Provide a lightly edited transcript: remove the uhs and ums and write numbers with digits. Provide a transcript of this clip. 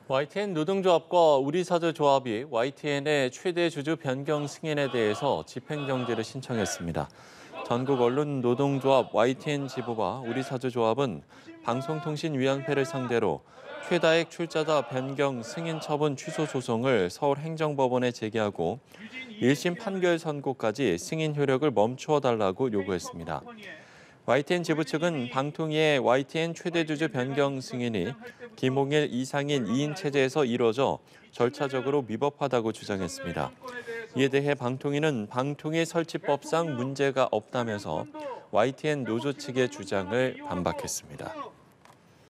YTN 노동조합과 우리사조조합이 YTN의 최대 주주 변경 승인에 대해서 집행정지를 신청했습니다. 전국 언론 노동조합 YTN 지부와 우리사조조합은 방송통신위원회를 상대로 최다액 출자자 변경 승인 처분 취소 소송을 서울행정법원에 제기하고 1심 판결 선고까지 승인 효력을 멈추어 달라고 요구했습니다. YTN 지부 측은 방통위의 YTN 최대 주주 변경 승인이 김홍일 이상인 2인 체제에서 이뤄져 절차적으로 위법하다고 주장했습니다. 이에 대해 방통위는 방통위 설치법상 문제가 없다면서 YTN 노조 측의 주장을 반박했습니다.